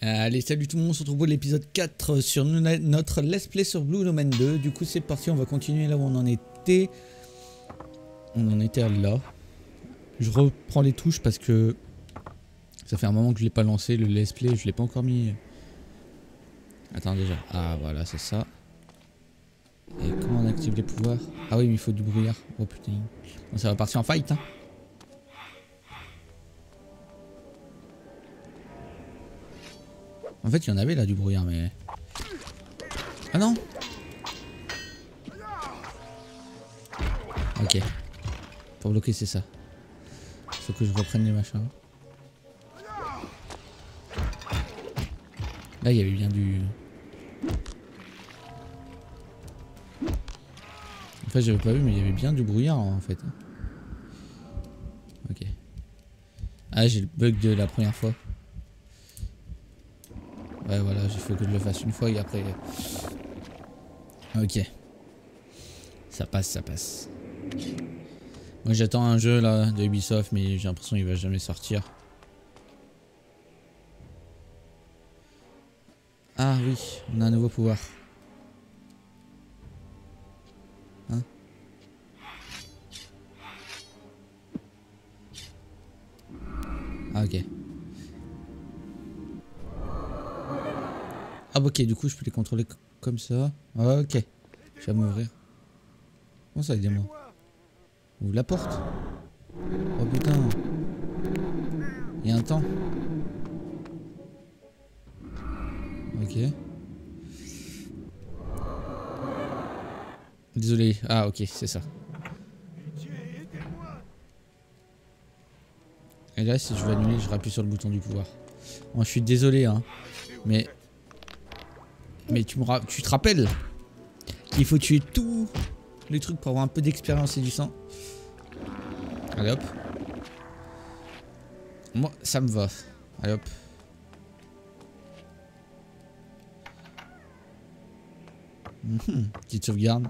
Allez, salut tout le monde, on se retrouve pour l'épisode 4 sur notre Let's Play sur Blue Domain 2. Du coup, c'est parti, on va continuer là où on en était. On en était là. Je reprends les touches parce que ça fait un moment que je l'ai pas lancé, le Let's Play, je l'ai pas encore mis. Attends déjà. Ah voilà, c'est ça. Et comment on active les pouvoirs? Ah oui, mais il faut du brouillard. Oh putain. Bon, ça va partir en fight, hein. En fait, il y en avait là du brouillard, mais... Ah non! Ok. Pour bloquer, c'est ça. Faut que je reprenne les machins. Là, il y avait bien du... En fait, j'avais pas vu, mais il y avait bien du brouillard, en fait. Ok. Ah, j'ai le bug de la première fois. Ouais, voilà, il faut que je le fasse une fois et après... Ok. Ça passe, ça passe. Moi, j'attends un jeu, là, de Ubisoft, mais j'ai l'impression qu'il va jamais sortir. Ah oui, on a un nouveau pouvoir. Hein? Ah, ok. Ah ok, du coup je peux les contrôler comme ça. Ah, ok. Je vais m'ouvrir. Comment ça, aidez-moi? Ouvre la porte. Oh putain. Il y a un temps. Ok. Désolé. Ah ok, c'est ça. Et là, si je veux annuler, je rappuie sur le bouton du pouvoir. Bon, je suis désolé, hein. Mais tu te rappelles qu'il faut tuer tous les trucs pour avoir un peu d'expérience et du sang. Allez hop. Moi, ça me va. Allez hop. Petite sauvegarde.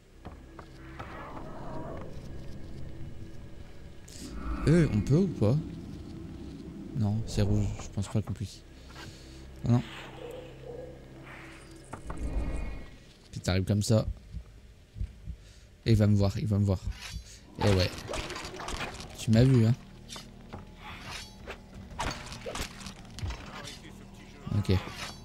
On peut ou pas? Non, c'est rouge. Je pense pas qu'on puisse. Ah non. Puis t'arrives comme ça. Et il va me voir, il va me voir. Et ouais. Tu m'as vu, hein. Ok.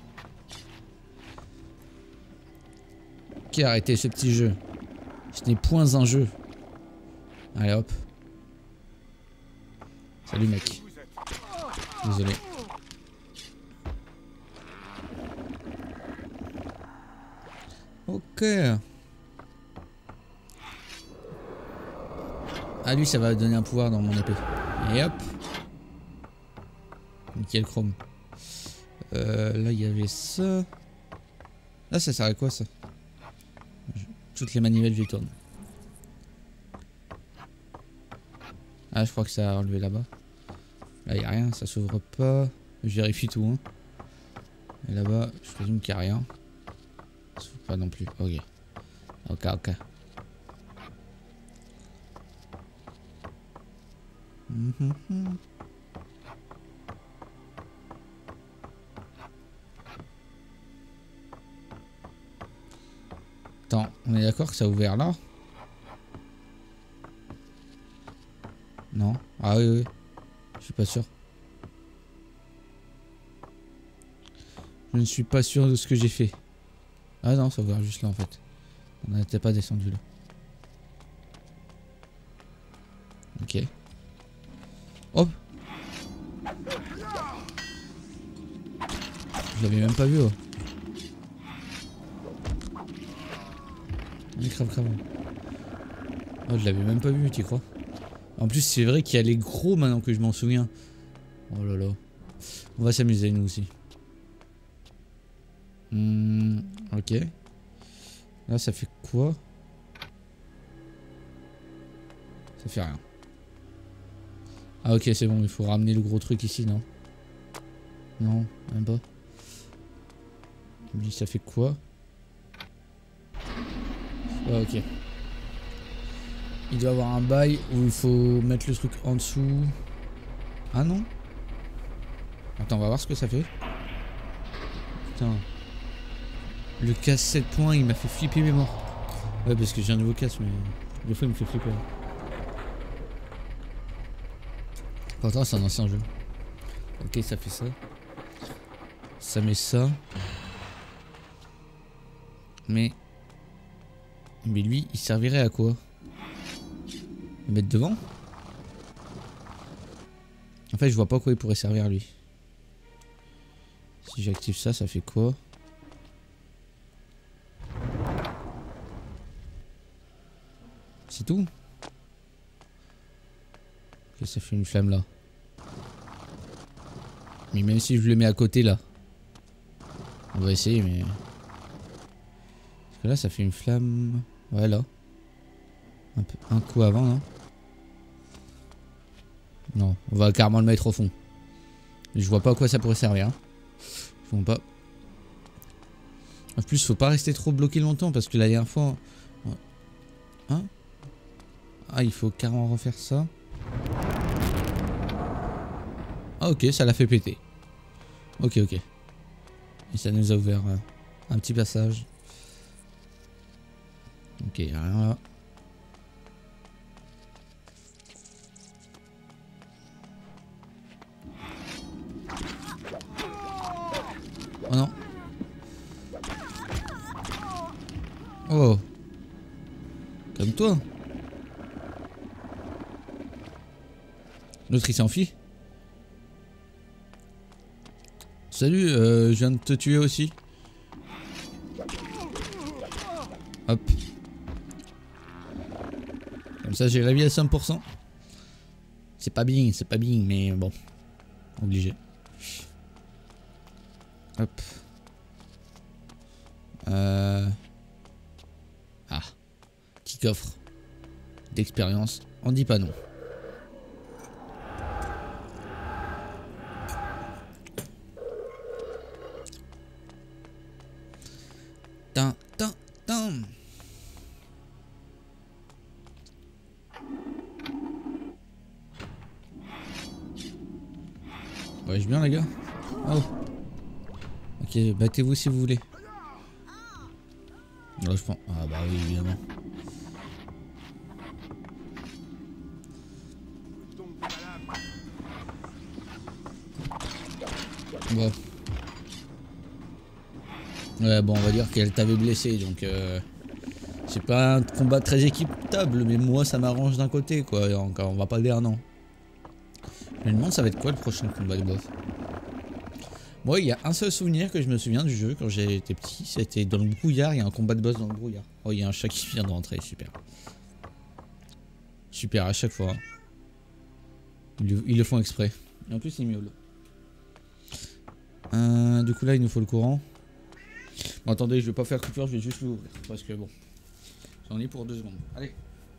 Ok, arrêtez ce petit jeu. Ce n'est point un jeu. Allez hop. Salut mec. Désolé. Ok. Ah lui ça va donner un pouvoir dans mon épée. Et hop. Nickel chrome. Là il y avait ça. Là ça sert à quoi ça? Toutes les manivelles je les tourne. Ah je crois que ça a enlevé là-bas. Là il n'y a rien, ça s'ouvre pas. Je vérifie tout hein. Et là-bas je présume qu'il n'y a rien. Ça s'ouvre pas non plus. Ok. Ok ok. Attends, on est d'accord que ça a ouvert là? Non? Ah oui, oui. Je suis pas sûr. Je ne suis pas sûr de ce que j'ai fait. Ah non, ça a ouvert juste là en fait. On n'était pas descendu là. Ok. Hop! Je l'avais même pas vu. Oh. Crève, crève. Oh, je l'avais même pas vu, tu crois? En plus, c'est vrai qu'il y a les gros maintenant que je m'en souviens. Oh là là. On va s'amuser nous aussi. Ok. Là, ça fait quoi? Ça fait rien. Ah ok, c'est bon, il faut ramener le gros truc ici, non? Non, même pas. Ça fait quoi? Ah, ok. Il doit avoir un bail où il faut mettre le truc en dessous. Ah non? Attends, on va voir ce que ça fait. putain. Le casse 7 points, il m'a fait flipper mes morts. Ouais, parce que j'ai un nouveau casse, mais des fois il me fait flipper. Pourtant, c'est un ancien jeu. Ok, ça fait ça. Ça met ça. Mais lui, il servirait à quoi? Le mettre devant? En fait, je vois pas à quoi il pourrait servir lui. Si j'active ça, ça fait quoi? C'est tout? Ok, ça fait une flamme là. Mais même si je le mets à côté là. On va essayer mais... Parce que là ça fait une flamme... Ouais là. Un coup avant là. Non, on va carrément le mettre au fond. Je vois pas à quoi ça pourrait servir. Hein. Je vois pas. En plus faut pas rester trop bloqué longtemps parce que la dernière fois... Hein? Ah il faut carrément refaire ça. Ah ok, ça l'a fait péter. Ok. Et ça nous a ouvert un petit passage. Ok, rien là. Oh non. Oh. Comme toi. L'autre il s'enfuit. Salut, je viens de te tuer aussi. Hop. Comme ça j'ai la vie à 100%. C'est pas bien, mais bon. Obligé. Hop. Ah. Petit coffre. D'expérience. On dit pas non. Ouais, je bien les gars. Oh. Ok, battez-vous si vous voulez. Là je pense. Ah bah oui évidemment. Bon. Ouais bon on va dire qu'elle t'avait blessé donc c'est pas un combat très équitable mais moi ça m'arrange d'un côté quoi. Donc on va pas dire non. Je me demande ça va être quoi le prochain combat de boss. Moi il y a un seul souvenir que je me souviens du jeu quand j'étais petit, c'était dans le brouillard, il y a un combat de boss dans le brouillard. Oh il y a un chat qui vient de rentrer, super. Super à chaque fois. Ils le font exprès. Et en plus il miaule. Du coup là il nous faut le courant. Bon attendez je vais pas faire coupure, je vais juste l'ouvrir parce que bon. J'en ai pour 2 secondes. Allez.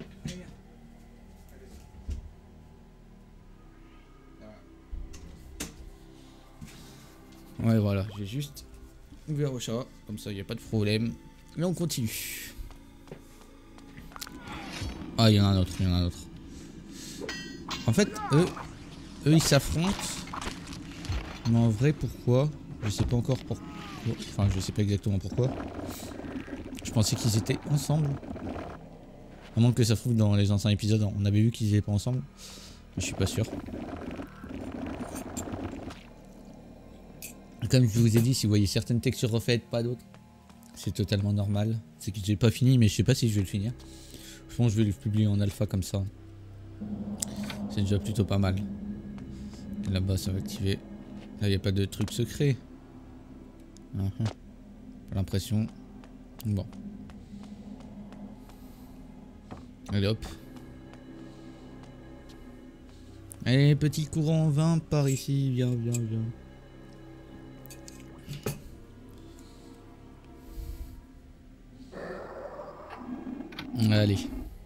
Ouais voilà, j'ai juste ouvert au chat, comme ça il n'y a pas de problème. Et on continue. Ah il y en a un autre, En fait eux ils s'affrontent. Mais en vrai pourquoi? Je sais pas encore pourquoi. Enfin je sais pas exactement pourquoi. Je pensais qu'ils étaient ensemble. À moins que ça se trouve dans les anciens épisodes on avait vu qu'ils étaient pas ensemble. Mais je suis pas sûr. Comme je vous ai dit, si vous voyez certaines textures refaites, pas d'autres, c'est totalement normal. C'est que j'ai pas fini, mais je sais pas si je vais le finir. Je pense que je vais le publier en alpha comme ça. C'est déjà plutôt pas mal. Là-bas, ça va activer. Là, il n'y a pas de truc secret. Pas l'impression. Bon. Allez hop. Allez, petit courant 20 par ici. Viens. Allez.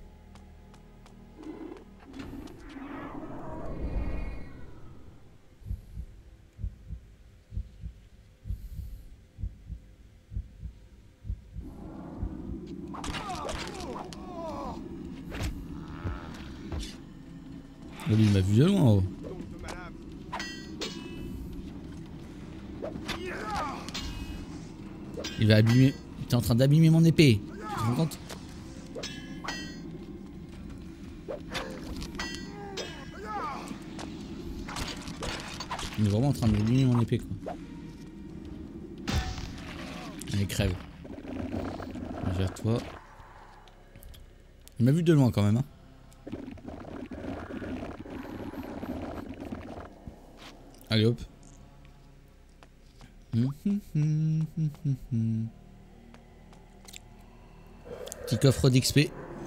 Lui, il m'a vu de loin. Oh. Il va abîmer... T'es en train d'abîmer mon épée. Tu te rends compte? Il est vraiment en train d'abîmer mon épée, quoi. Allez, crève. Vers toi. Il m'a vu de loin quand même, hein. Allez hop. Petit coffre d'XP.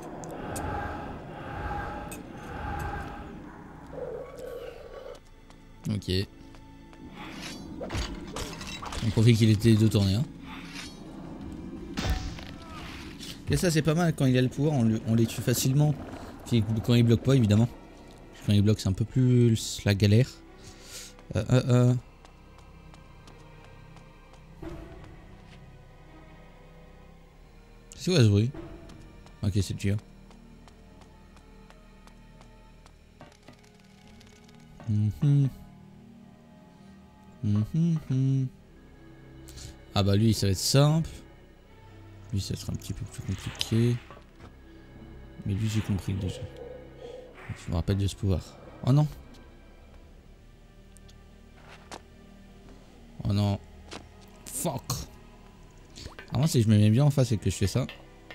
Ok. On profite qu'il était de tourner, hein. Et ça c'est pas mal, quand il a le pouvoir on les tue facilement. Quand il bloque pas évidemment. Quand il bloque c'est un peu plus la galère. C'est quoi ce bruit? Ok, c'est Gio. Ah bah lui ça va être simple. Lui ça va être un petit peu plus compliqué. Mais lui j'ai compris déjà. Je me rappelle de ce pouvoir. Oh non. Oh non. Fuck. Avant si je me mets bien en face et que je fais ça.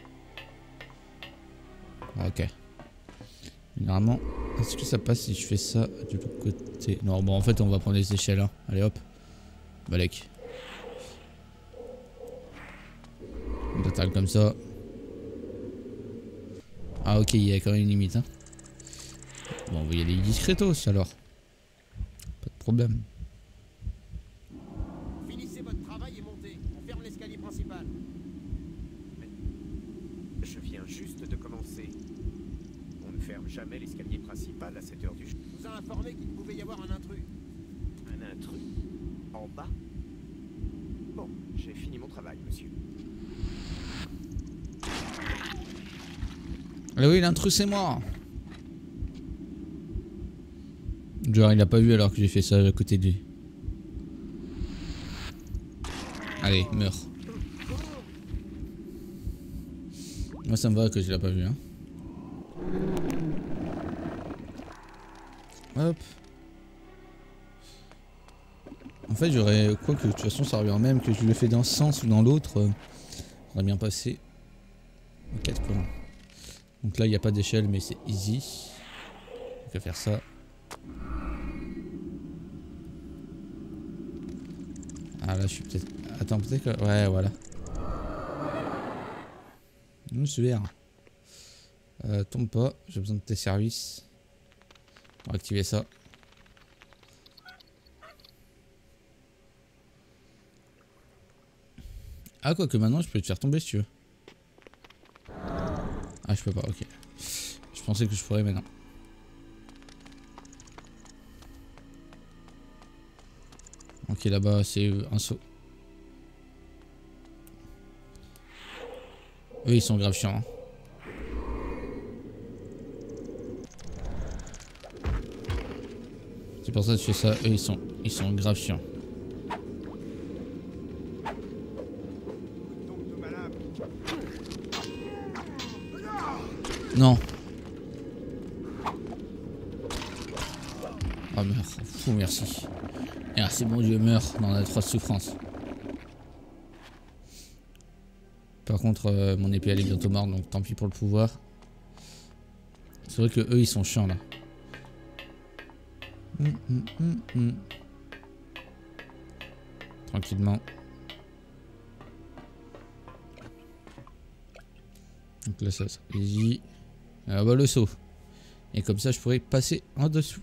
Ok. Généralement, est-ce que ça passe si je fais ça de l'autre côté? Non bon en fait on va prendre les échelles hein. Allez hop. Balek. On attaque comme ça. Ah ok il y a quand même une limite hein. Bon on va y aller discretos alors. Pas de problème. Finissez votre travail et montez. On ferme l'escalier principal. Mais je viens juste de commencer. On ne ferme jamais l'escalier principal à cette heure du jour. On vous a informé qu'il pouvait y avoir un intrus. Un intrus? En bas? Bon, j'ai fini mon travail, monsieur. Ah oui l'intrus c'est moi. Genre il a pas vu alors que j'ai fait ça à côté de lui. Allez meurs. Moi ça me va que je l'ai pas vu hein. Hop. En fait j'aurais quoi que de toute façon ça revient même que je le fais dans ce sens ou dans l'autre. Ça aurait bien passé. Ok, 4 colons. Donc là il n'y a pas d'échelle mais c'est easy. On va faire ça. Ah là je suis peut-être... Attends peut-être que... Ouais voilà. Super. Tombe pas, j'ai besoin de tes services. On va activer ça. Ah quoi que maintenant je peux te faire tomber si tu veux. Ah je peux pas, ok. Je pensais que je pourrais mais non. Ok là-bas c'est un saut. Eux ils sont grave chiants. Hein. C'est pour ça que je fais ça, eux ils sont grave chiants. Non. Oh merde, fou merci. Merci mon dieu, meurs dans la atroce souffrance. Par contre mon épée elle est bientôt morte donc tant pis pour le pouvoir. C'est vrai que eux ils sont chiants là. Tranquillement. Donc là ça easy. Ah bah le saut. Et comme ça je pourrais passer en dessous.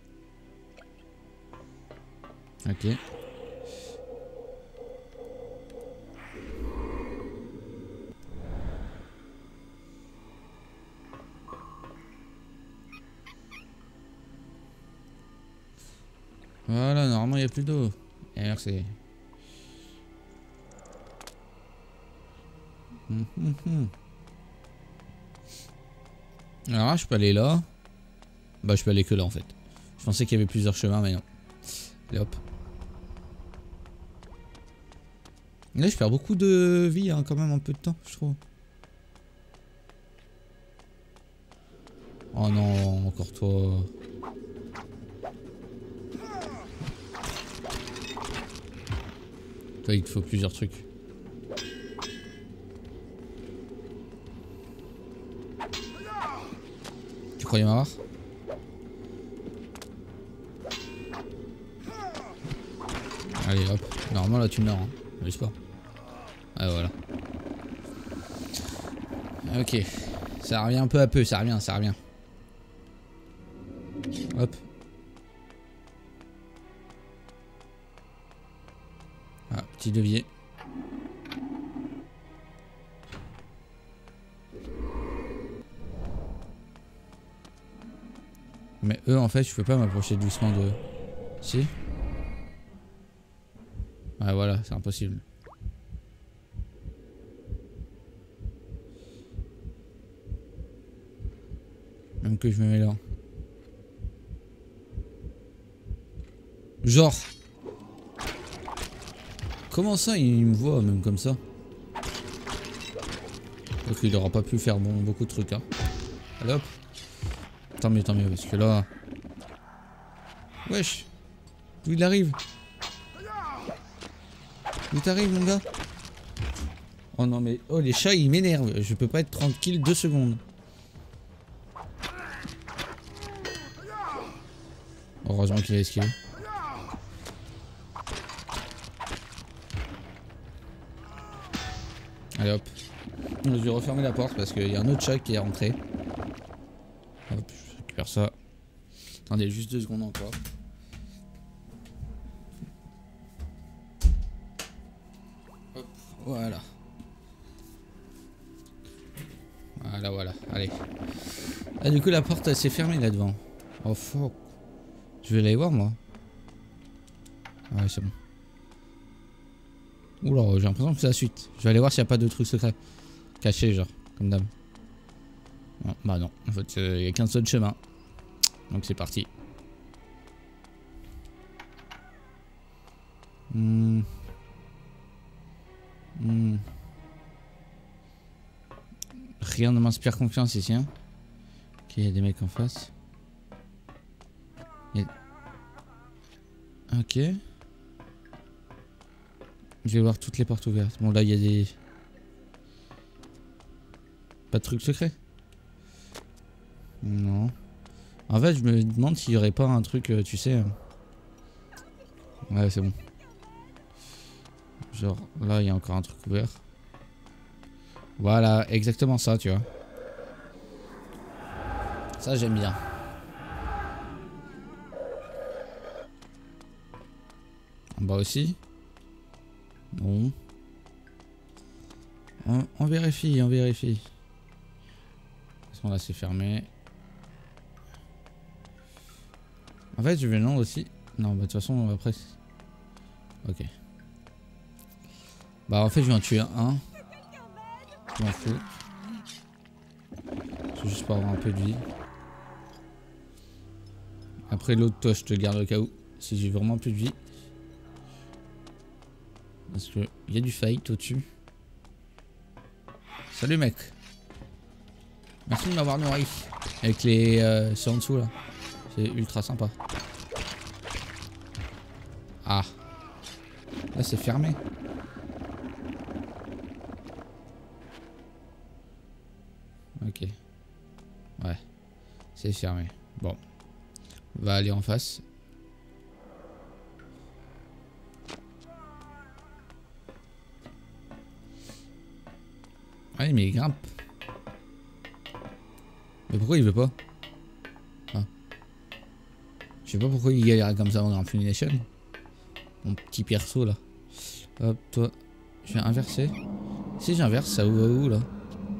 Ok. Voilà, normalement il n'y a plus d'eau. Merci. Alors là, je peux aller là. Bah je peux aller que là en fait. Je pensais qu'il y avait plusieurs chemins mais non. Allez hop. Là, je perds beaucoup de vie, hein, quand même, en peu de temps, je trouve. Oh non, encore toi. Toi, il te faut plusieurs trucs. Tu croyais m'avoir? Allez hop, normalement là tu meurs, hein. J'espère. Ah voilà. Ok, ça revient peu à peu, ça revient, ça revient. Hop. Ah, petit levier. Mais eux en fait je peux pas m'approcher doucement de... Si? Ouais voilà, c'est impossible. Même que je me mets là. Genre. Comment ça il me voit même comme ça? Donc il aura pas pu faire beaucoup de trucs hein. Allez hop. Tant mieux parce que là... Wesh. D'où il arrive? D'où t'arrives mon gars? Oh non mais... Oh les chats ils m'énervent. Je peux pas être tranquille 2 secondes. Heureusement qu'il a esquivé. Allez hop. Je vais refermer la porte parce qu'il y a un autre chat qui est rentré. Hop, je récupère ça. Attendez juste 2 secondes encore. Hop, voilà. Voilà, allez. Ah du coup la porte elle s'est fermée là devant. Oh fuck. Je vais aller voir moi. Ouais c'est bon. Oula j'ai l'impression que c'est la suite. Je vais aller voir s'il n'y a pas de trucs secrets. Cachés genre, comme d'hab. Non, bah non, en fait il n'y a qu'un seul chemin. Donc c'est parti. Rien ne m'inspire confiance ici hein. Ok, il y a des mecs en face. Ok. Je vais voir toutes les portes ouvertes. Bon là il y a des... Pas de trucs secrets? Non. En fait je me demande s'il y aurait pas un truc, tu sais... Ouais c'est bon. Genre là il y a encore un truc ouvert. Voilà, exactement ça tu vois. Ça j'aime bien. En bas aussi. Non. On vérifie, on vérifie. De toute façon là c'est fermé. En fait je vais non aussi. Non bah de toute façon après. Ok. Bah en fait je vais en tuer un. Je m'en fous. C'est juste pour avoir un peu de vie. Après l'autre toi je te garde au cas où. Si j'ai vraiment plus de vie. Parce que il y a du fight au-dessus. Salut mec. Merci de m'avoir nourri. Avec les... c'est en dessous là. C'est ultra sympa. Ah. Là c'est fermé. Ok. Ouais. C'est fermé. Bon. On va aller en face. Ouais mais il grimpe. Mais pourquoi il veut pas? Ah. Je sais pas pourquoi il galère comme ça en Infinity. Mon petit perso là. Hop toi. Je vais inverser. Si j'inverse ça va où là?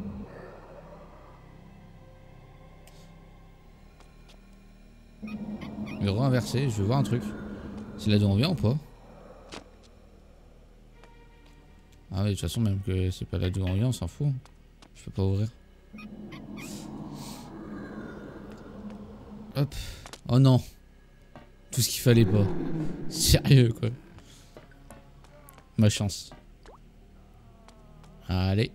Je vais re-inverser, je vais voir un truc. C'est là d'où on vient ou pas? Ah oui, de toute façon, même que c'est pas là d'où on vient, on s'en fout. Je peux pas ouvrir. Hop. Oh non. Tout ce qu'il fallait pas. Sérieux quoi. Ma chance. Allez.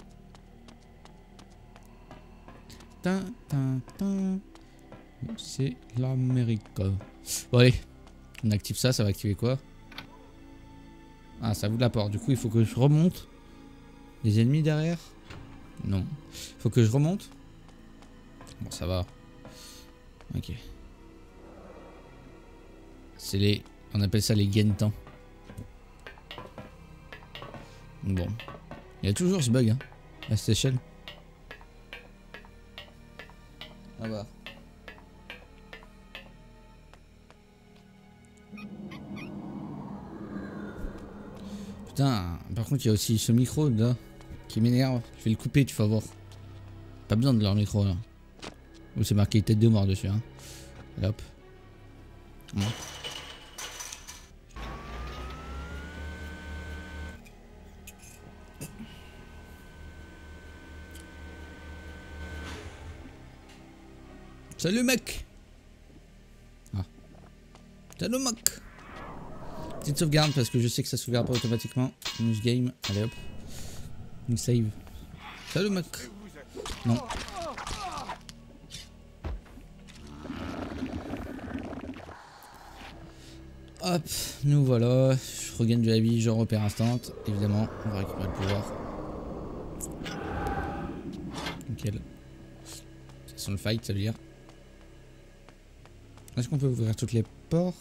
Tin, tin, tin. C'est l'Amérique. Bon allez. On active ça, ça va activer quoi? Ah, ça ouvre la porte. Du coup, il faut que je remonte. Les ennemis derrière? Non. Il faut que je remonte. Bon, ça va. Ok. C'est les... On appelle ça les gain de temps. Bon. Il y a toujours ce bug, hein. La station. On va voir. Putain, par contre il y a aussi ce micro là qui m'énerve. Je vais le couper, tu vas voir. Pas besoin de leur micro là. Ou c'est marqué tête de mort dessus, hein. Et hop. Ouais. Salut mec. Ah. Salut mec. Petite sauvegarde parce que je sais que ça sauvegarde pas automatiquement. News game, allez hop. Une save. Salut mec. Non. Hop, nous voilà. Je regagne de la vie, je repère instant. Évidemment, on va récupérer le pouvoir. Nickel. C'est son fight, ça veut dire. Est-ce qu'on peut ouvrir toutes les portes?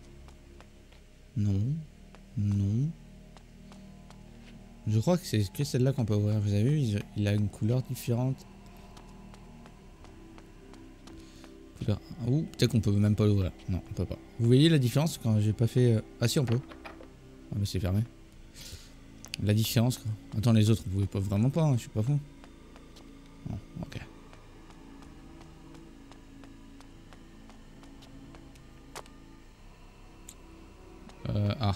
Non. Non. Je crois que c'est que celle-là qu'on peut ouvrir. Vous avez vu, il a une couleur différente. Couleur... Ou peut-être qu'on peut même pas l'ouvrir. Non, on peut pas. Vous voyez la différence quand j'ai pas fait... Ah si, on peut. Ah mais c'est fermé. La différence quoi. Attends, les autres, vous pouvez pas vraiment pas, hein, je suis pas fou. Non, ok. Ah.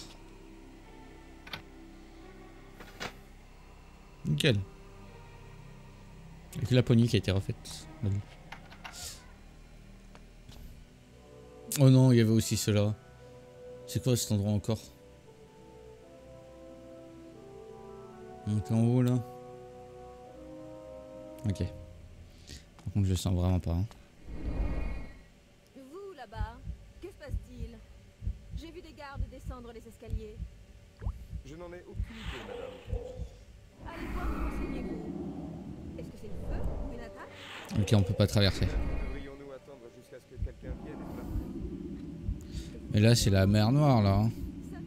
Nickel. Et que la poignée qui a été refaite. Oh non, il y avait aussi cela. C'est quoi cet endroit encore? On est en haut là. Ok. Par contre, je le sens vraiment pas. Hein. Vous là-bas, que se passe-t-il? J'ai vu des gardes descendre les escaliers. Je n'en ai aucune idée, madame. Allez voir et renseignez-vous. Est-ce que c'est le feu ou une attaque? Ok, on peut pas traverser. Devrions-nous attendre jusqu'à ce que quelqu'un vienne et frappe? Mais là, c'est la mer Noire là. Hein.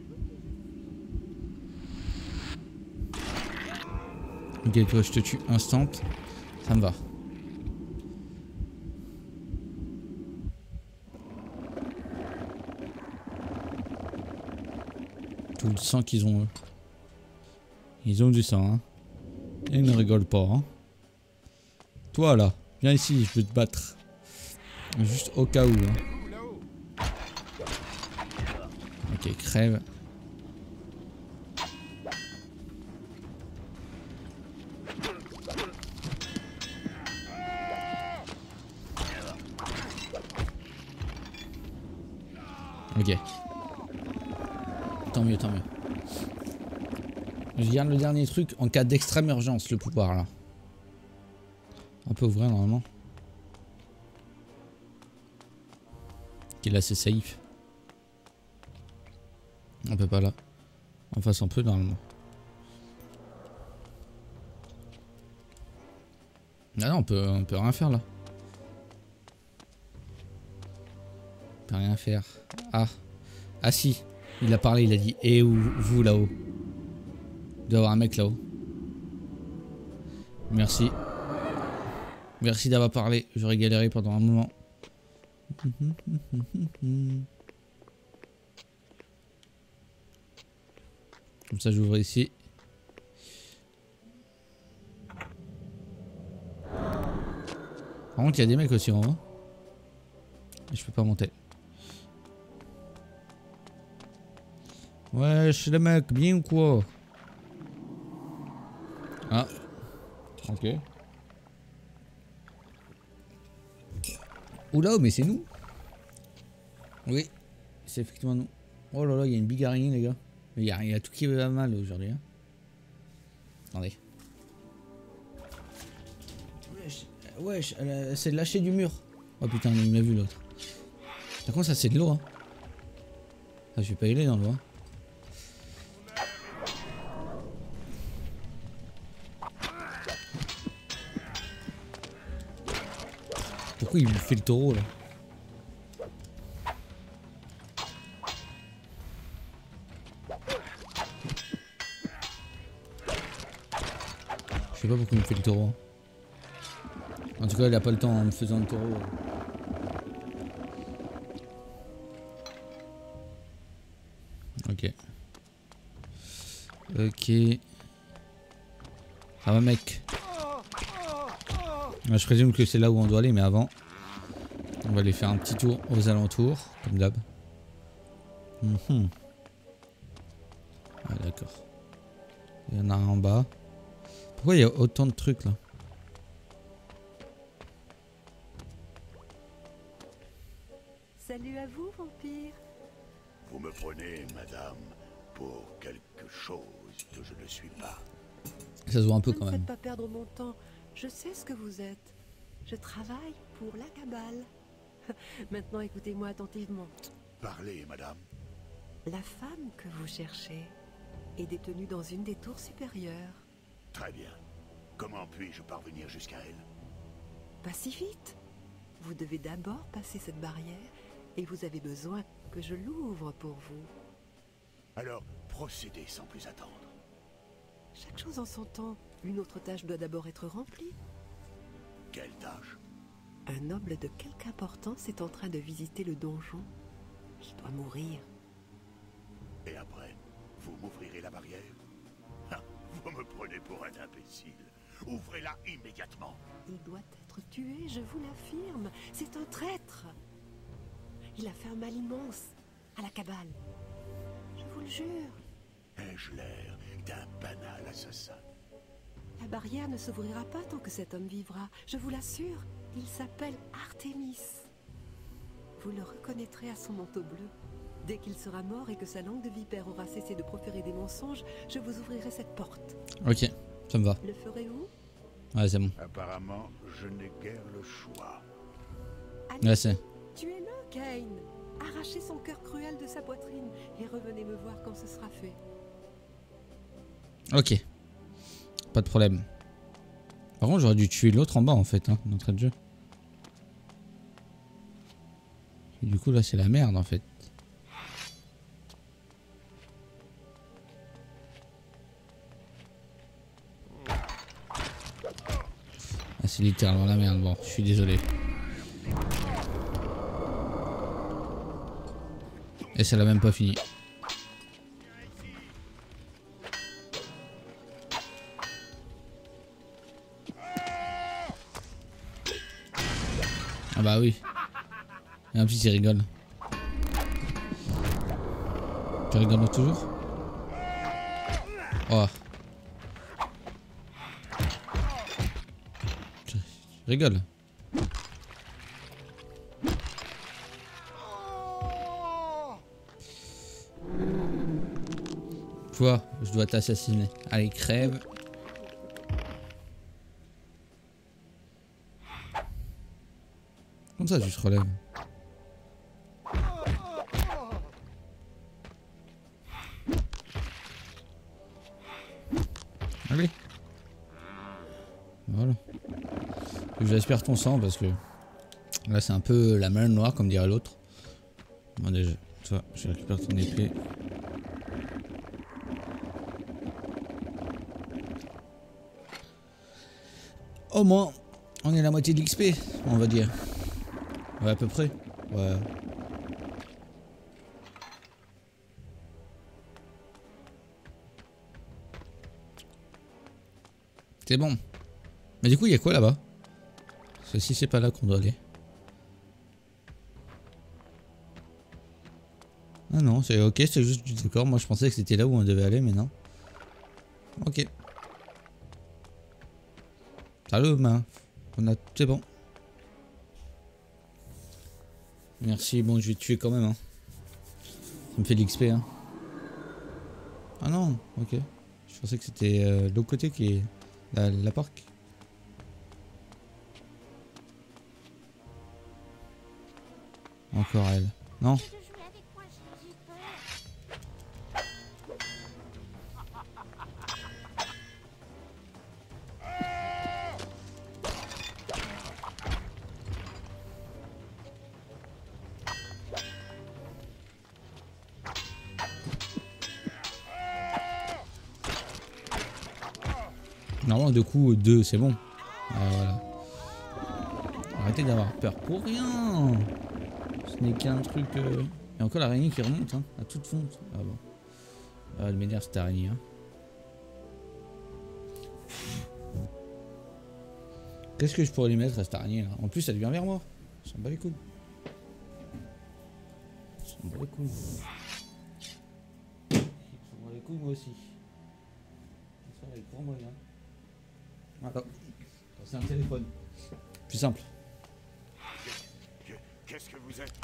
Ok, toi, je te tue instant. Ça me va. Tout le sang qu'ils ont eux. Ils ont du sang, hein. Ils ne rigolent pas, hein. Toi là, viens ici, je veux te battre. Juste au cas où. Hein. Ok, crève. Ok. Tant mieux, tant mieux. Je garde le dernier truc en cas d'extrême urgence, le pouvoir là. On peut ouvrir normalement. Ok, là c'est safe. On peut pas là. En face on peut normalement. Ah non, on peut rien faire là. On peut rien faire. Ah. Ah si. Il a parlé, il a dit et où vous là-haut. Il doit y avoir un mec là-haut. Merci. Merci d'avoir parlé. J'aurais galéré pendant un moment. Comme ça j'ouvre ici. Par contre il y a des mecs aussi en haut. Et je peux pas monter. Ouais, je suis le mec, bien ou quoi? Ah. Ok. Oula, mais c'est nous. Oui, c'est effectivement nous. Oh là là, il y a une big araignée les gars. Il y a tout qui va mal aujourd'hui. Hein. Attendez. wesh, elle s'est lâchée du mur. Oh putain, il m'a vu l'autre. Par contre, ça c'est de l'eau. Hein. Ah, je vais pas y aller dans l'eau. Hein. Pourquoi il me fait le taureau là? Je sais pas pourquoi il me fait le taureau. En tout cas, il a pas le temps en me faisant le taureau. Ok. Ok. Ça va mec. Je présume que c'est là où on doit aller, mais avant, on va aller faire un petit tour aux alentours, comme d'hab. Ah d'accord. Il y en a un en bas. Pourquoi il y a autant de trucs là? Salut à vous, vampire. Vous me prenez, madame, pour quelque chose que je ne suis pas. Ça se voit un peu Ne quand me même. faites pas perdre mon temps. Je sais ce que vous êtes. Je travaille pour la cabale. Maintenant, écoutez-moi attentivement. Parlez, madame. La femme que vous cherchez est détenue dans une des tours supérieures. Très bien. Comment puis-je parvenir jusqu'à elle? Pas si vite. Vous devez d'abord passer cette barrière et vous avez besoin que je l'ouvre pour vous. Alors, procédez sans plus attendre. Chaque chose en son temps. Une autre tâche doit d'abord être remplie. Quelle tâche? Un noble de quelque importance est en train de visiter le donjon. Il doit mourir. Et après, vous m'ouvrirez la barrière? Ah, vous me prenez pour un imbécile. Ouvrez-la immédiatement. Il doit être tué, je vous l'affirme. C'est un traître. Il a fait un mal immense à la cabale. Je vous le jure. Ai-je l'air d'un banal assassin? La barrière ne s'ouvrira pas tant que cet homme vivra. Je vous l'assure. Il s'appelle Artémis. Vous le reconnaîtrez à son manteau bleu. Dès qu'il sera mort et que sa langue de vipère aura cessé de proférer des mensonges, je vous ouvrirai cette porte. Ok, ça me va. Le ferez où? Ouais, c'est bon. Apparemment, je n'ai guère le choix. Ouais, c'est. Tuez-le, Kane. Arrachez son cœur cruel de sa poitrine et revenez me voir quand ce sera fait. Ok. Pas de problème. Par contre, j'aurais dû tuer l'autre en bas en fait, hein, d'entrée de jeu. Et du coup, là, c'est la merde en fait. Ah, c'est littéralement la merde. Bon, je suis désolé. Et ça l'a même pas fini. Ah bah oui. Et en plus il rigole. Tu rigoles toujours? Oh. Tu rigoles. Quoi? Je dois t'assassiner. Allez, crève. Comme ça, tu te relèves. Allez. Voilà. J'aspire ton sang parce que là, c'est un peu la main noire, comme dirait l'autre. Bon, déjà, ça, je récupère ton épée. Au moins, on est à la moitié de l'XP, on va dire. Ouais, à peu près. Ouais. C'est bon. Mais du coup, il y a quoi là-bas? Parce que si c'est pas là qu'on doit aller. Ah non, c'est ok, c'est juste du décor. Moi, je pensais que c'était là où on devait aller, mais non. Ok. Salut, main. C'est bon. Merci, bon, je vais te tuer quand même. Hein. Ça me fait de l'XP. Hein. Ah non, ok. Je pensais que c'était l'autre côté qui est la parc. Encore elle. Non? De jouer avec moi, j'ai peur. Normalement, deux coups, deux, c'est bon. Voilà. Arrêtez d'avoir peur pour rien. Ce n'est qu'un truc. Il y a encore l'araignée qui remonte, hein, à toute fonte. Ah bon. Elle m'énerve cette araignée. Hein. Qu'est-ce que je pourrais lui mettre à cette araignée là? En plus, elle vient vers moi. Ça s'en bat les couilles. Ça s'en bat les couilles. Ça s'en bat les couilles, moi aussi. Ça va avec grand moyen. Voilà. C'est un téléphone. Plus simple. Qu'est-ce que vous êtes?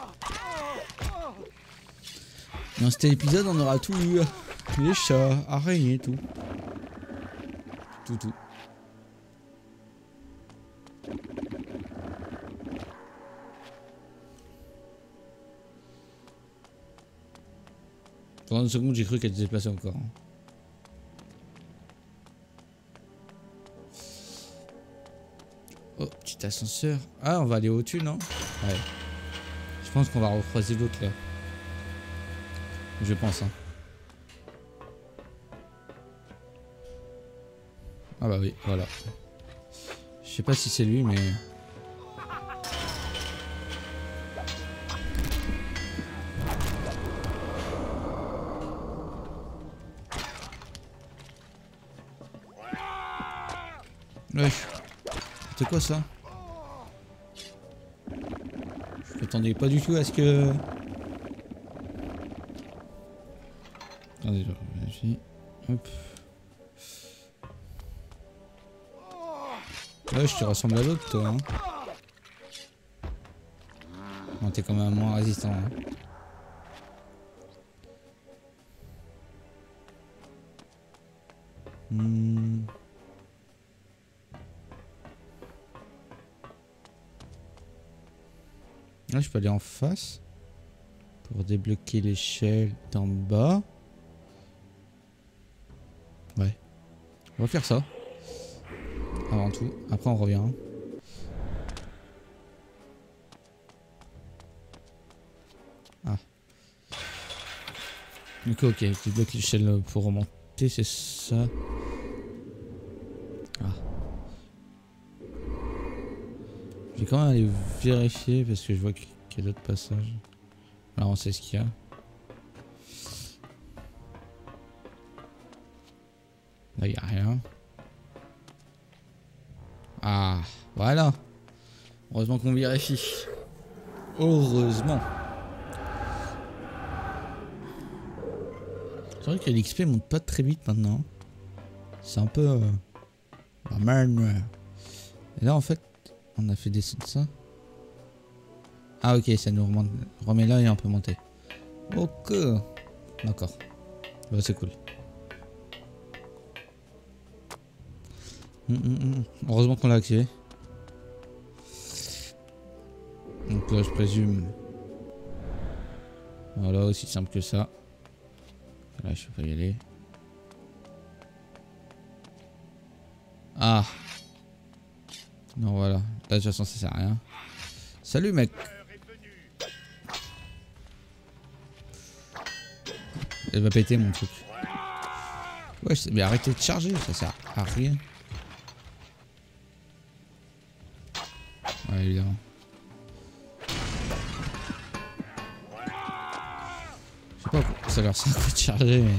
Dans cet épisode, on aura tout eu. Les chats, araignées, tout. Tout. Pendant une seconde, j'ai cru qu'elle se déplaçait encore. Oh, petit ascenseur. Ah, on va aller au-dessus, non? Ouais. Je pense qu'on va recroiser l'autre là. Je pense, hein. Ah bah oui, voilà. Je sais pas si c'est lui, mais... Wesh. C'est quoi ça? Je m'attendais pas du tout à ce que... Attendez, je vérifie. Hop. Ouais, je te ressemble à l'autre, toi. Hein. Bon, t'es quand même moins résistant. Hein. Là, je peux aller en face pour débloquer l'échelle d'en bas. Ouais. On va faire ça. Avant tout. Après, on revient. Ah. Donc, ok. Je débloque l'échelle pour remonter, c'est ça. Ah. Je vais quand même aller vérifier parce que je vois qu'il y a d'autres passages. Là, on sait ce qu'il y a. Là, il n'y a rien. Ah, voilà. Heureusement qu'on vérifie. Heureusement. C'est vrai que l'XP monte pas très vite maintenant. C'est un peu... pas mal. Et là, en fait, on a fait descendre ça. Ah, ok, ça nous remet là et on peut monter. Ok. D'accord. Bah, c'est cool. Heureusement qu'on l'a activé. Donc là, je présume. Voilà, aussi simple que ça. Là, je peux pas y aller. Ah. Non, voilà. Là, de toute façon, ça sert à rien. Salut, mec. Elle va péter mon truc. Ouais, mais arrêtez de charger, ça sert à rien. Ouais, évidemment. Je sais pas pourquoi ça leur sert à quoi de charger, mais...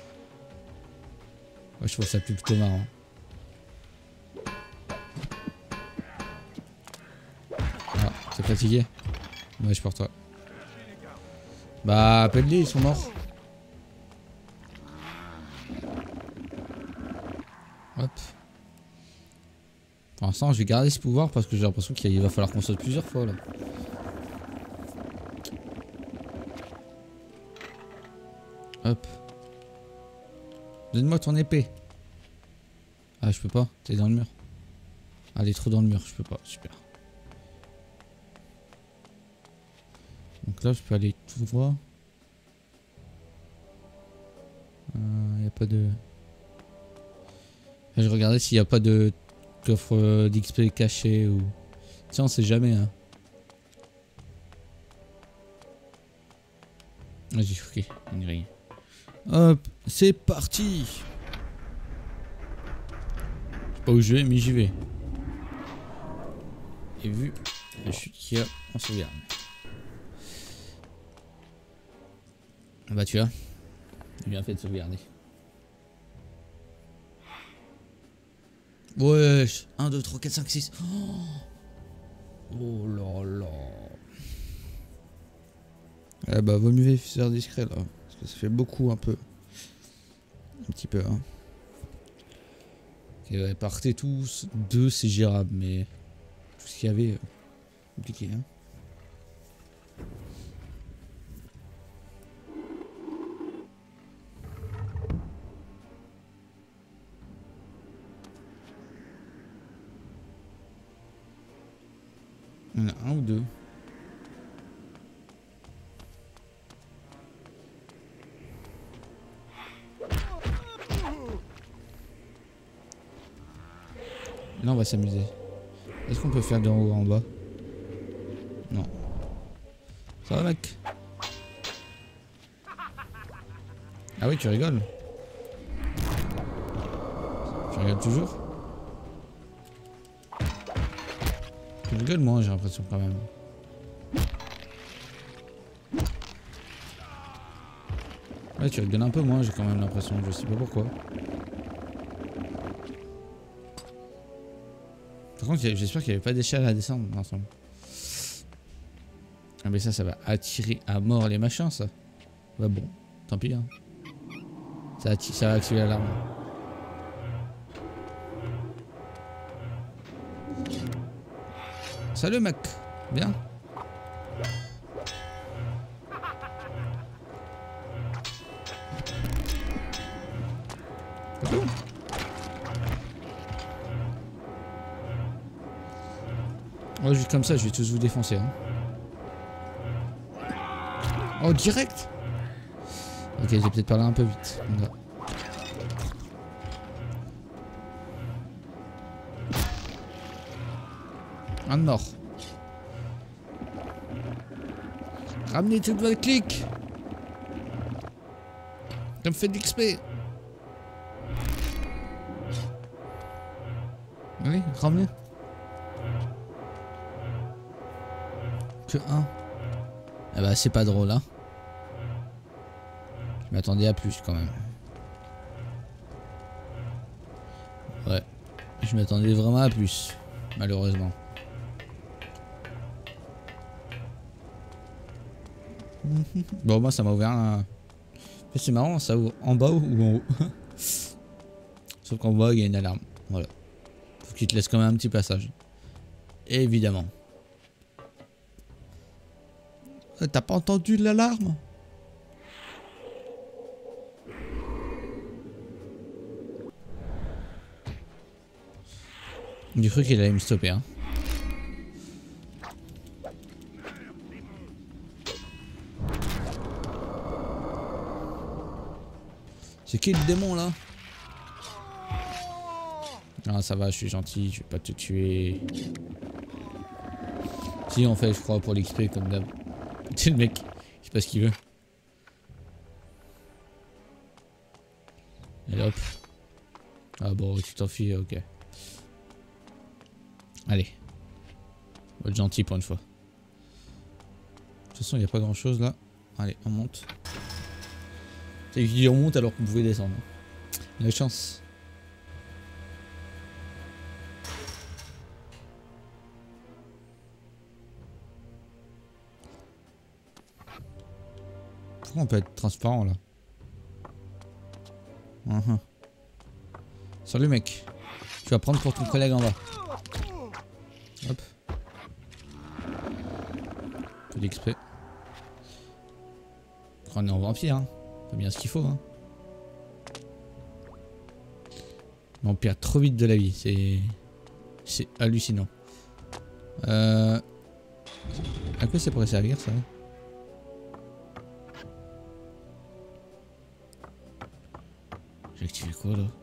Ouais, je trouve ça plutôt marrant. Ah, t'es fatigué? Ouais, je pour toi. Bah, appelle-les, ils sont morts. Hop. Pour l'instant, je vais garder ce pouvoir parce que j'ai l'impression qu'il va falloir qu'on saute plusieurs fois là. Hop. Donne-moi ton épée. Ah, je peux pas. T'es dans le mur. Ah, elle est trop dans le mur. Je peux pas. Super. Donc là je peux aller tout droit. Y a pas de... Je regardais s'il n'y a pas de coffre d'XP caché ou... Tiens on sait jamais hein. Vas-y ok, on y rien. Hop, c'est parti. Je sais pas où je vais mais j'y vais. Et vu la chute qu'il y a, on sauvegarde. Bah tu vois, j'ai bien fait de sauvegarder. Wesh, 1, 2, 3, 4, 5, 6. Oh là là. Eh bah vaut mieux faire discret là. Parce que ça fait beaucoup un peu. Un petit peu hein. Ok ouais, partez tous. 2 c'est gérable mais... Tout ce qu'il y avait... compliqué hein. Il y en a un ou deux. Là on va s'amuser. Est-ce qu'on peut faire d'en haut en bas? Non. Ça va mec? Ah oui tu rigoles? Tu rigoles toujours? Tu rigoles moi j'ai l'impression quand même. Ouais tu rigoles un peu moins j'ai quand même l'impression, je sais pas pourquoi. Par contre j'espère qu'il n'y avait pas d'échelle à descendre ensemble. Ah mais ça va attirer à mort les machins ça. Bah bon, tant pis hein. Ça va activer l'alarme. Salut mec, bien. Ouais, juste comme ça, je vais tous vous défoncer. Hein. Oh, direct. Ok, j'ai peut-être parlé un peu vite. Là. Un de mort. Ramenez toute votre clique. Ça me fait de l'XP. Allez, ramenez. Que un. Ah bah c'est pas drôle hein. Je m'attendais à plus quand même. Ouais. Je m'attendais vraiment à plus. Malheureusement. Bon moi ça m'a ouvert un... C'est marrant ça ouvre en bas ou en haut. Sauf qu'en bas il y a une alarme. Voilà. Faut qu'il te laisse quand même un petit passage. Évidemment. T'as pas entendu l'alarme? J'ai cru qu'il allait me stopper hein. C'est qui le démon là? Ah ça va, je suis gentil, je vais pas te tuer. Si on fait je crois pour l'XP comme d'hab. C'est le mec, je sais pas ce qu'il veut. Et hop. Ah bon, tu t'enfuis, ok. Allez. On va être gentil pour une fois. De toute façon, il n'y a pas grand chose là. Allez, on monte. C'est qu'il on monte alors qu'on pouvait descendre. La chance. Pourquoi on peut être transparent là? Salut mec. Tu vas prendre pour ton collègue en bas. Hop. Peu d'XP. On est en vampire hein. C'est bien ce qu'il faut hein. Mais on perd trop vite de la vie. C'est hallucinant. À quoi ça pourrait servir ça? J'ai activé quoi là?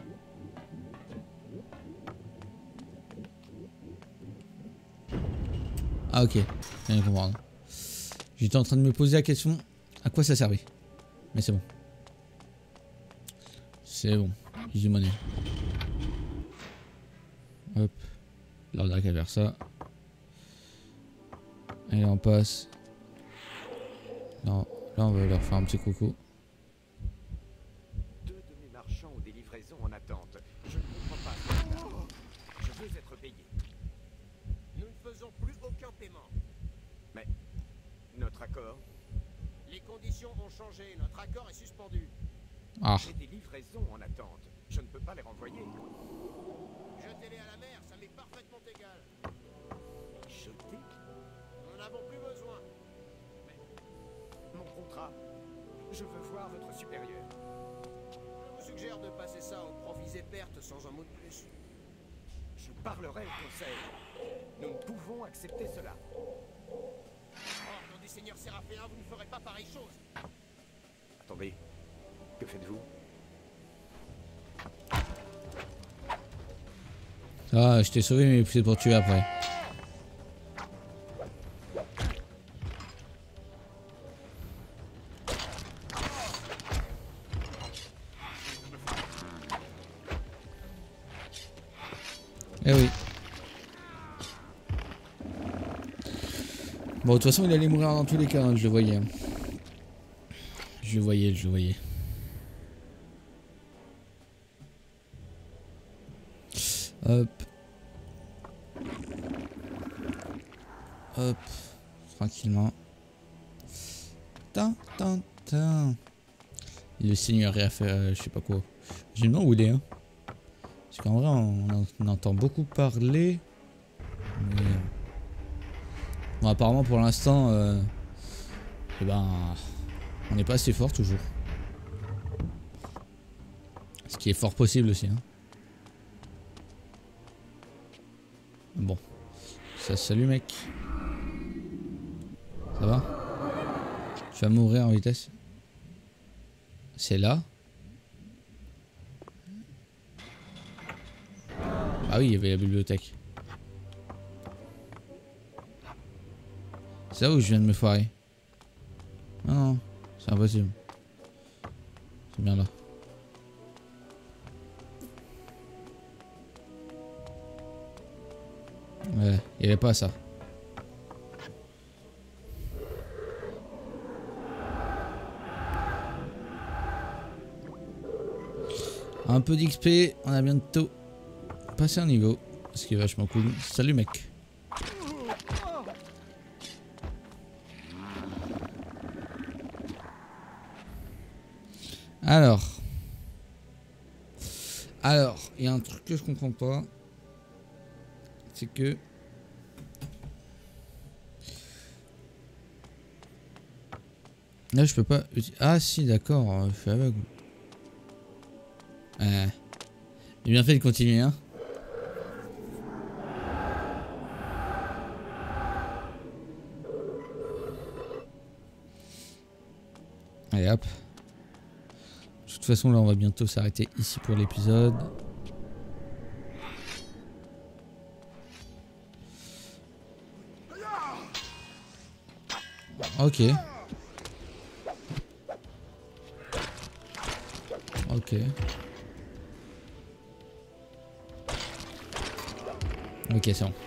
Ah ok, je viens de comprendre. J'étais en train de me poser la question à quoi ça servait. Mais c'est bon. C'est bon, easy money. Hop. Là on a qu'à faire ça. Et là on passe. Non, là on va leur faire un petit coucou. 2 de mes marchands ont des livraisons en attente. Je ne comprends pas cela. Je veux être payé. Nous ne faisons plus aucun paiement. Mais notre accord, Les conditions ont changé. Notre accord est suspendu. Ah, j'ai des livraisons en attente. Je ne peux pas les renvoyer. Jetez-les à la mer, ça m'est parfaitement égal. Jeter Nous n'en avons plus besoin. mon contrat. Je veux voir votre supérieur. Je vous suggère de passer ça au profit et pertes sans un mot de plus. Je parlerai au conseil. Nous ne pouvons accepter cela. Oh, nom du Seigneur Séraphéen, vous ne ferez pas pareille chose. Attendez. Que faites-vous? ah, je t'ai sauvé mais c'est pour tuer après. Eh oui. Bon, de toute façon, il allait mourir dans tous les cas, hein, je le voyais. Hein. Je le voyais, je le voyais. Hop. Hop. Tranquillement. Tin, tin, tin. Le seigneur est à faire, je sais pas quoi. Je me demande où il est, hein. Parce qu'en vrai, on entend beaucoup parler. Mais... bon, apparemment, pour l'instant, eh ben, on n'est pas assez fort toujours. Ce qui est fort possible aussi, hein. Bon. Ça, salut mec. Ça va? Tu vas mourir en vitesse. C'est là. Ah oui, il y avait la bibliothèque. C'est là où je viens de me foirer. Non, non, c'est impossible. C'est bien là. Ouais, il n'y avait pas ça. Un peu d'XP, on a bientôt passé un niveau, ce qui est vachement cool. Salut mec. Alors, il y a un truc que je comprends pas, c'est que là je peux pas. Ah si, d'accord, je suis aveugle. J'ai bien fait de continuer, hein. Allez hop. De toute façon là on va bientôt s'arrêter ici pour l'épisode. Ok. Ok. Ok, c'est bon.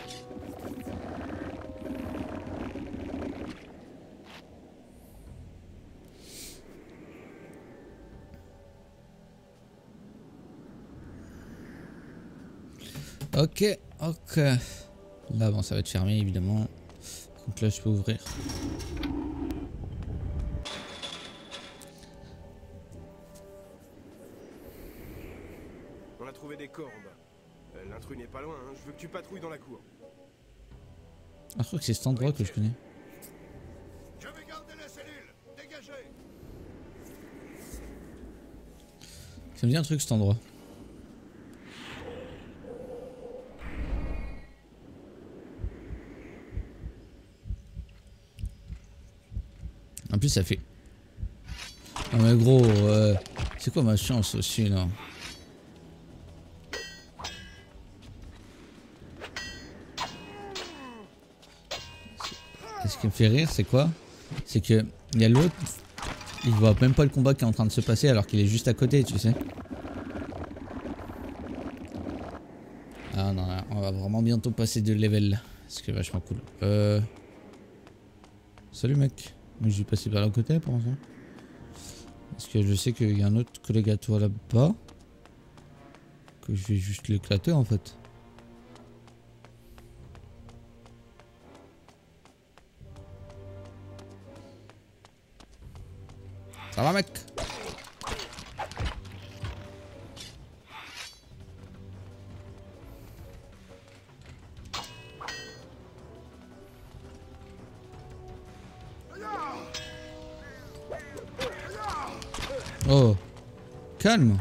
Ok, ok. Là, bon, ça va être fermé, évidemment. Donc là, je peux ouvrir. On a trouvé des cordes. L'intrus n'est pas loin, hein. Je veux que tu patrouilles dans la cour. Ah, je crois que c'est cet endroit que je connais. Je vais garder la cellule. Dégagez. Ça me dit un truc cet endroit. En plus ça fait... non mais gros, C'est quoi ma chance aussi là? Et ce qui me fait rire, c'est quoi? C'est que il y a l'autre, il voit même pas le combat qui est en train de se passer alors qu'il est juste à côté, tu sais. Ah non, là, on va vraiment bientôt passer de level, ce qui est vachement cool. Salut mec, je vais passer par l'autre côté pour l'instant. Parce que je sais qu'il y a un autre collègue à toi là-bas. Que je vais juste l'éclater en fait. Ça va mec? Oh, calme.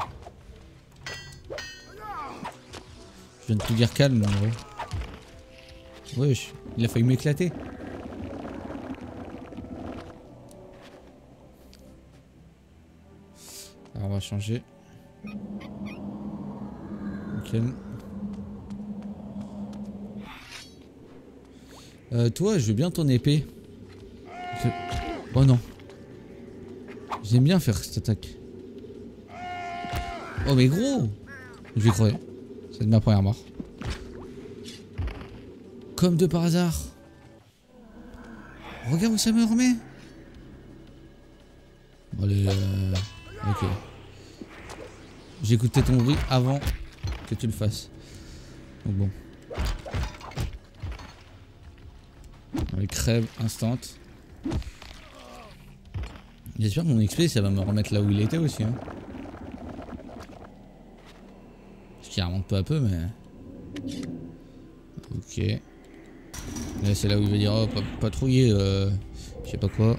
Je viens de te dire calme, en vrai. Wesh, il a failli m'éclater. Alors on va changer. Nickel. Toi, je veux bien ton épée. Oh non. J'aime bien faire cette attaque. Oh mais gros! Je vais crever. C'est ma première mort. Comme de par hasard. Regarde où ça me remet. Bon, allez, ok. J'ai écouté ton bruit avant que tu le fasses. Donc bon. Allez, crève instant. J'espère que mon XP ça va me remettre là où il était aussi. Hein. Qui remonte peu à peu, mais. Ok. Là, c'est là où il va dire oh, patrouiller, je sais pas quoi.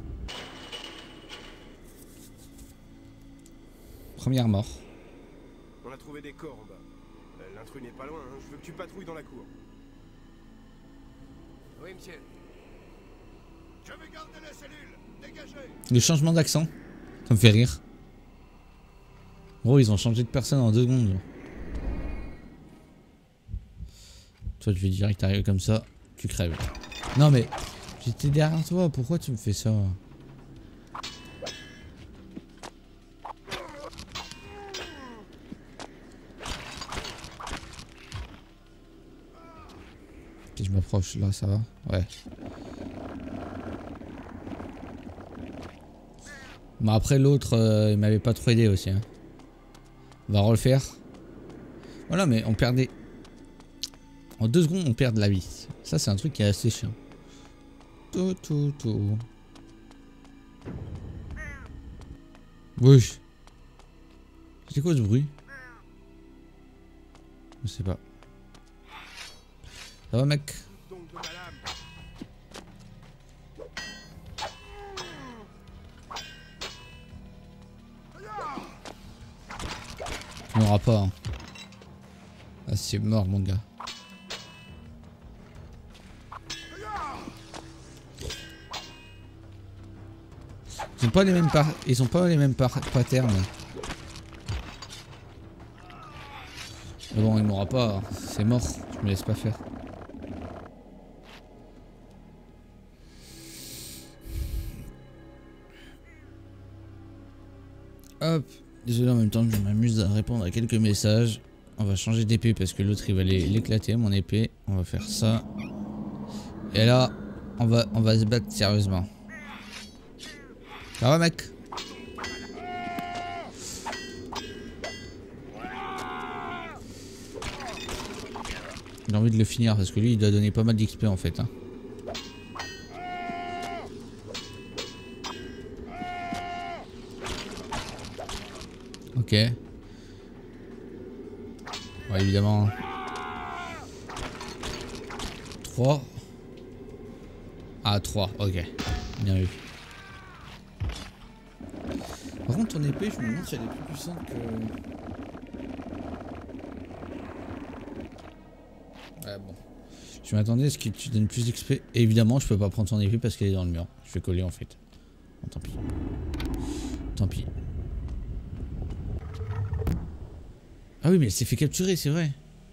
Première mort. On a trouvé des corps en bas. L'intrus n'est pas loin, hein. Je veux que tu patrouilles dans la cour. Oui, monsieur. Je vais garder la cellule. Dégagez. Le changement d'accent, ça me fait rire. Gros, ils ont changé de personne en 2 secondes. Toi, je vais direct arriver comme ça, tu crèves. Non mais, j'étais derrière toi, pourquoi tu me fais ça? Ok, je m'approche, là ça va? Ouais. Bon après l'autre, il m'avait pas trop aidé aussi. Hein. On va refaire. Voilà, mais on perdait... En 2 secondes, on perd de la vie. Ça, c'est un truc qui est assez chiant. Tout. Oui. C'est quoi ce bruit? Je sais pas. Ça va, mec? Donc de ma lame. Tu n'auras pas. Hein. Ah, c'est mort, mon gars. Ils ont pas les mêmes patterns. Mais bon, il m'aura pas. C'est mort. Je me laisse pas faire. Hop. Désolé en même temps que je m'amuse à répondre à quelques messages. On va changer d'épée parce que l'autre il va l'éclater mon épée. On va faire ça. Et là, on va se battre sérieusement. Ça va mec? J'ai envie de le finir parce que lui il doit donner pas mal d'XP en fait. Hein. Ok. Ouais évidemment. 3. Ah 3, ok. Bien vu. Par contre ton épée je me demande si elle est plus puissante que... Ouais bon. Je m'attendais à ce que tu donnes plus d'XP. Et évidemment je peux pas prendre ton épée parce qu'elle est dans le mur. Je vais coller en fait. Bon, tant pis. Tant pis. Ah oui, mais elle s'est fait capturer, c'est vrai.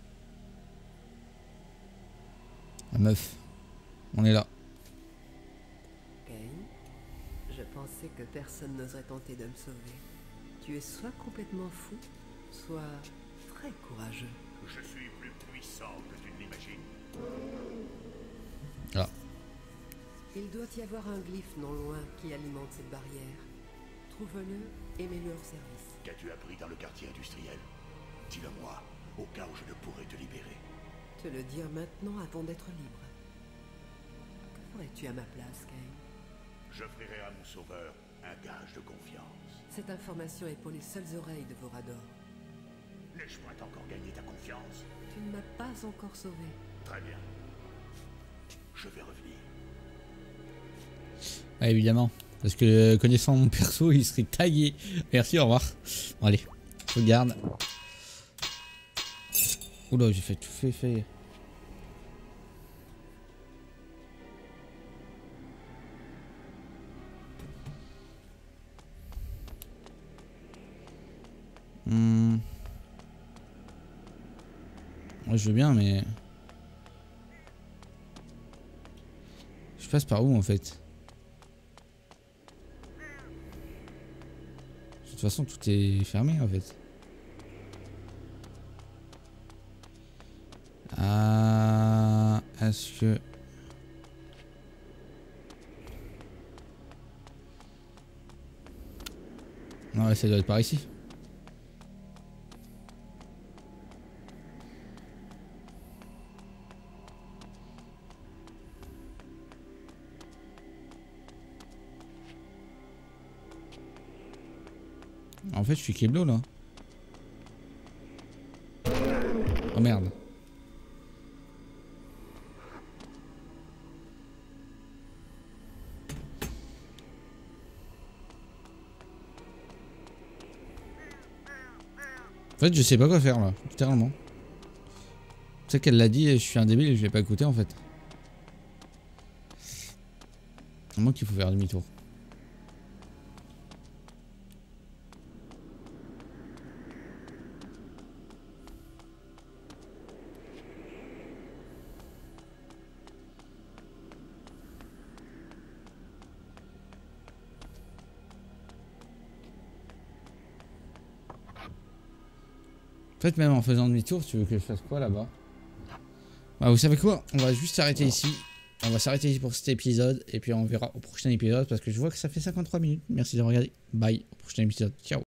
La meuf. On est là. Kane, je pensais que personne n'oserait tenter de me sauver. Tu es soit complètement fou, soit très courageux. Je suis plus puissant que tu ne l'imagines. Ah. Il doit y avoir un glyphe non loin qui alimente cette barrière. Trouve-le et mets-le hors service. Qu'as-tu appris dans le quartier industriel? Dis-le-moi, au cas où je ne pourrais te libérer. Te le dire maintenant avant d'être libre. Que ferais-tu à ma place, Kane? J'offrirai à mon sauveur un gage de confiance. Cette information est pour les seules oreilles de Vorador. N'ai-je point encore gagné ta confiance? Tu ne m'as pas encore sauvé. Très bien. Je vais revenir. Ah, évidemment. Parce que connaissant mon perso, il serait taillé. Merci, au revoir. Bon, allez, regarde. Oula, j'ai fait tout fait. Ouais, je veux bien, mais... Je passe par où, en fait? De toute façon, tout est fermé, en fait. Ah... Est-ce que... Non, ouais, ça doit être par ici. En fait, je suis Keblo là. Oh merde. En fait, je sais pas quoi faire là, littéralement. Tu sais qu'elle l'a dit et je suis un débile et je l'ai pas écouté en fait. À moins qu'il faut faire demi-tour. En fait, même en faisant demi-tour, tu veux que je fasse quoi là-bas? Bah, vous savez quoi? On va juste s'arrêter ici. On va s'arrêter ici pour cet épisode. Et puis on verra au prochain épisode parce que je vois que ça fait 53 minutes. Merci d'avoir regardé. Bye. Au prochain épisode. Ciao.